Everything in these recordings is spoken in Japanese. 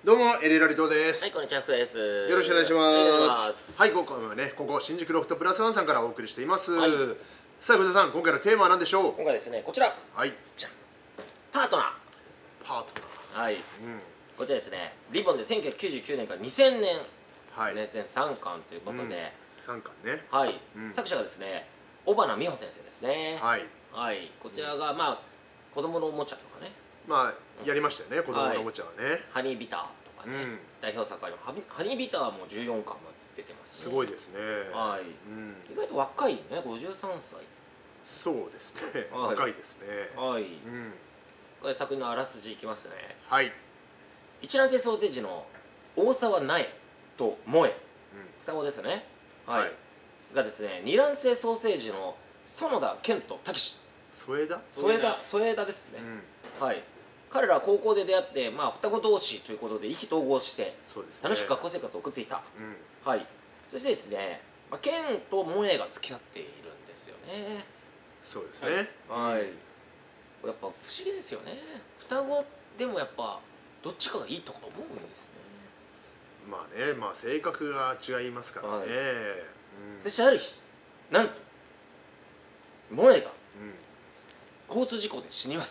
どうもエレラリトです。 はい、こんにちは、福田です。 よろしくお願いします。 はい、 今回はね、ここ新宿ロフトプラスワンさんからお送りしています。 はい、 さあ、福田さん、今回のテーマは何でしょう。 今回ですね、こちら。 はい。 じゃん。パートナパートー。はい。 ナー。 こちらですね、リボンで1999年から2000年。 はい。 ね、全3巻ということで。 3巻ね。 はい。作者がですね、尾花美穂先生ですね。 はい。 はい。こちらが、まあ、子供のおもちゃとかね。 まあ、やりましたよね、子供のおもちゃはね。 ハニービターとかね。代表作はハニービターも14巻まで出てますね。 すごいですね。 はい。意外と若いね、53歳。 そうですね。若いですね。 はい。これ作品のあらすじいきますね。 はい。 一卵性ソーセージの大沢苗と萌え、双子ですね。はい。がですね、二卵性ソーセージの園田健と武志。 添田ですね。はい。彼らは高校で出会って、まあ双子同士ということで意気投合して楽しく学校生活を送っていた。はい。そしてですね、健と萌えが付き合っているんですよね。 そうですね。 はい。やっぱ不思議ですよね。双子でもやっぱどっちかがいいとか思うんですね。 まあね、まあ性格が違いますからね。 そしてある日、なんと萌えが交通事故で死にます。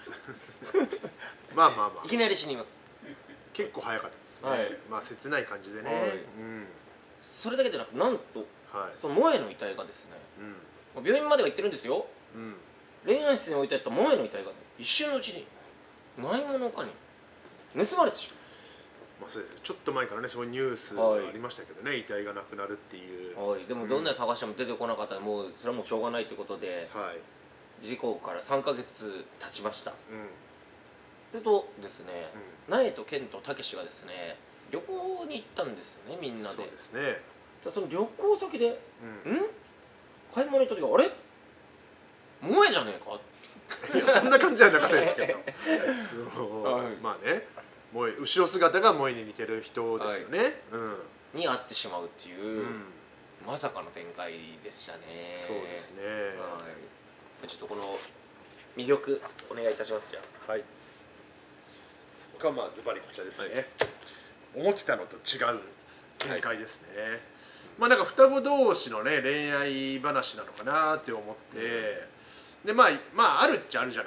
まあまあまあ。 いきなり死にます。 結構早かったですね。まあ切ない感じでね。 それだけでなく、なんとその萌えの遺体がですね、病院までは行ってるんですよ。恋愛室に置いてあった萌えの遺体が一瞬のうちに何者かに盗まれてしまう。 まあそうです。ちょっと前からね、そういうニュースがありましたけどね、遺体がなくなるっていう。 でもどんなに探しても出てこなかったら、もうそれはもうしょうがないということで、事故から3ヶ月経ちました。それとですね、苗と健と武志がですね、旅行に行ったんですよね、みんなで。 そうですね。 じゃあその旅行先で、買い物行った時は、あれ萌えじゃねえか。 いや、そんな感じじゃなかったですけど。まあね、後ろ姿が萌えに似てる人ですよね。 に会ってしまうっていう、まさかの展開でしたね。 そうですね。 ちょっとこの魅力お願いいたします。じゃあ。 はい。まあズバリこちらですね。思ってたのと違う展開ですね。まあなんか双子同士のね恋愛話なのかなって思って、でまああるっちゃあるじゃない。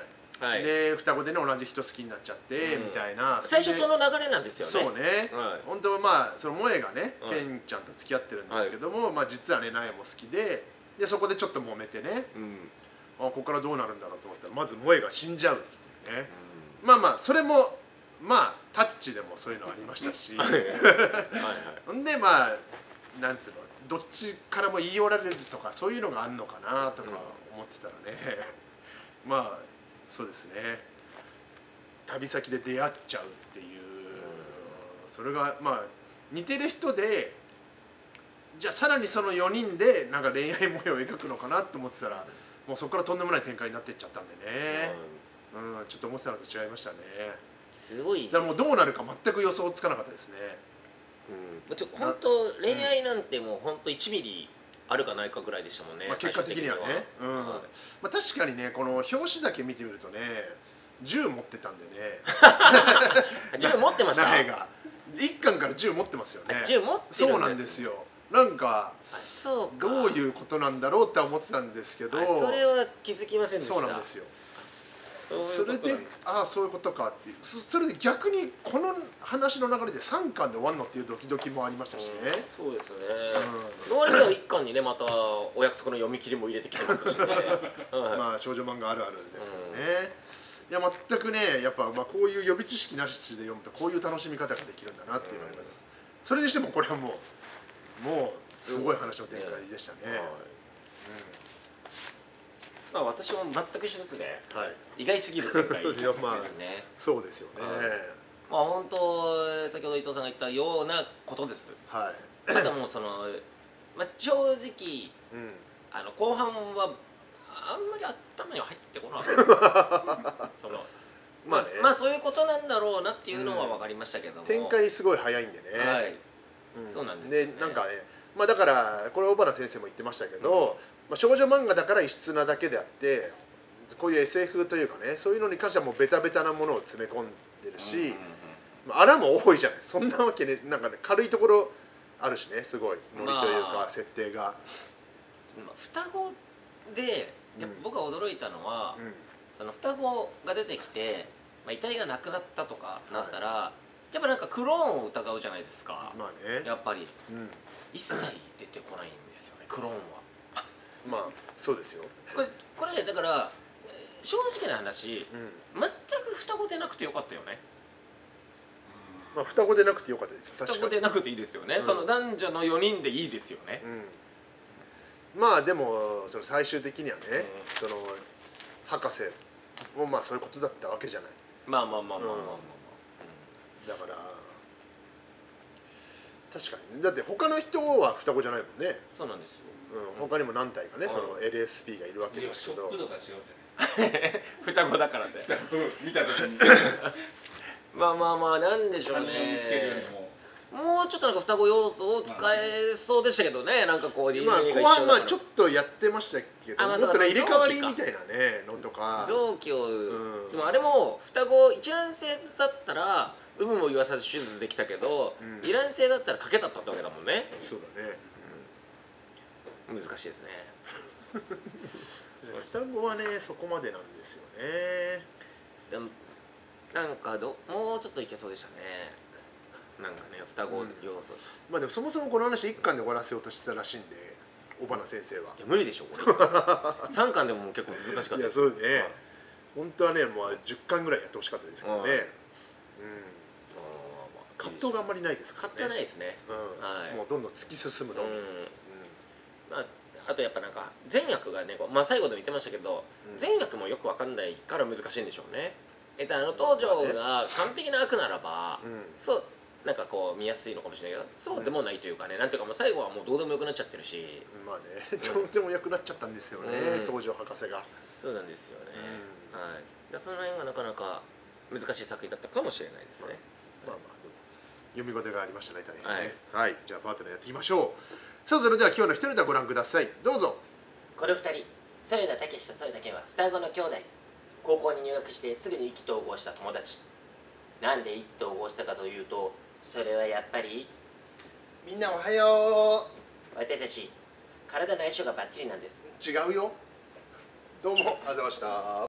で双子でね同じ人好きになっちゃってみたいな。 最初その流れなんですよね。 そうね。本当はまあその萌えがねケンちゃんと付き合ってるんですけども、まあ実はね苗も好きで、そこでちょっと揉めてね。ここからどうなるんだろうと思ったらまず萌えが死んじゃうっていうね。まあまあそれもまあタッチでもそういうのありましたし、ほんでまあなんつうのどっちからも言い寄られるとかそういうのがあるのかなとか思ってたらね、まあそうですね、旅先で出会っちゃうっていう、それがまあ似てる人で、じゃあさらにその4人でなんか恋愛模様を描くのかなって思ってたら、もうそこからとんでもない展開になっていっちゃったんでね、ちょっと思ってたのと違いましたね。 すごい。 だからもうどうなるか全く予想つかなかったですね。 本当恋愛なんてもう本当1ミリあるかないかぐらいでしたもんね。 結果的にはね。まあ確かにね、この表紙だけ見てみるとね、銃持ってたんでね。 銃持ってました。 苗が1巻から銃持ってますよね。 銃持ってるんです。 そうなんですよ。なんかどういうことなんだろうって思ってたんですけど、 それは気づきませんでした。 そうなんですよ。それでそういうことかっていう、それで逆にこの話の流れで3巻で終わるのっていうドキドキもありましたしね。 そうですね。の割には1巻にねまたお約束の読み切りも入れてきてますしね。 まあ少女漫画あるあるですからね。いや全くね、やっぱこういう予備知識なしで読むとこういう楽しみ方ができるんだなっていうのがあります。それにしてもこれはもうすごい話の展開でしたね。 まあ私も全く一緒ですね。意外すぎる展開ですね。 そうですよね。 まあ本当先ほど伊藤さんが言ったようなことです。ただもうその正直後半はあんまり頭には入ってこなかった。そのまあそういうことなんだろうなっていうのは分かりましたけども、 展開すごい早いんでね。 そうなんですよね。 なんかね、まあだからこれ尾花先生も言ってましたけど、少女漫画だから異質なだけであって、こういう SF というかね、そういうのに関してはもうベタベタなものを詰め込んでるし、 あらも多いじゃない。そんなわけね、なんかね軽いところあるしね、すごいノリというか設定が。 双子で僕が驚いたのは、その双子が出てきて、遺体がなくなったとかなったら、やっぱなんかクローンを疑うじゃないですか。 まあね、 やっぱり、一切出てこないんですよね、クローンは。 まあそうですよ。 これだから正直な話、全く双子でなくてよかったよね。 まあ双子でなくてよかったですよ。 双子でなくていいですよね。その男女の4人でいいですよね。 まあでもその最終的にはね、その博士もまあそういうことだったわけじゃない。 まあだから確かにだって他の人は双子じゃないもんね。 そうなんですよ。 他にも何体かね、その LSP がいるわけですけど。 双子だからって見た時にまあなんでしょうね。もうちょっとなんか双子要素を使えそうでしたけどね。なんかこう DNA が一緒だから。 まあちょっとやってましたけど、もっとね入れ替わりみたいなねのとか。 臓器を、でもあれも双子一卵性だったら有無も言わさず手術できたけど、二卵性だったら賭けだったってわけだもんね。 そうだね。 難しいですね。 双子はねそこまでなんですよね。 でもなんかもうちょっといけそうでしたね。なんかね双子要素、 まあでもそもそもこの話1巻で終わらせようとしてたらしいんで、尾花先生は。 いや無理でしょこれ。3巻でも結構難しかったです。 いやそうね、本当はねもう10巻ぐらいやってほしかったですけどね。葛藤があんまりないですからね。 葛藤ないですね。 もうどんどん突き進むのみ。 あとやっぱなんか善悪がね、最後でも言ってましたけど、善悪もよく分かんないから難しいんでしょうね。東條が完璧な悪ならば、そうなんかこう見やすいのかもしれないけど、そうでもないというかね、なんていうか最後はもうどうでもよくなっちゃってるし。 まあね、どうでもよくなっちゃったんですよね、東條博士が。 そうなんですよね。はい。その辺がなかなか難しい作品だったかもしれないですね。 まあ読み応えがありましたね、大変ね。はい、じゃあパートナーやっていきましょう。さあそれでは今日の一人でご覧ください。どうぞ。 この2人、添田武と添田健は双子の兄弟。高校に入学してすぐに意気投合した友達。なんで意気投合したかというと、それはやっぱりみんなおはよう。私たち体の相性がバッチリなんです。 違うよ。どうもありがとうございました。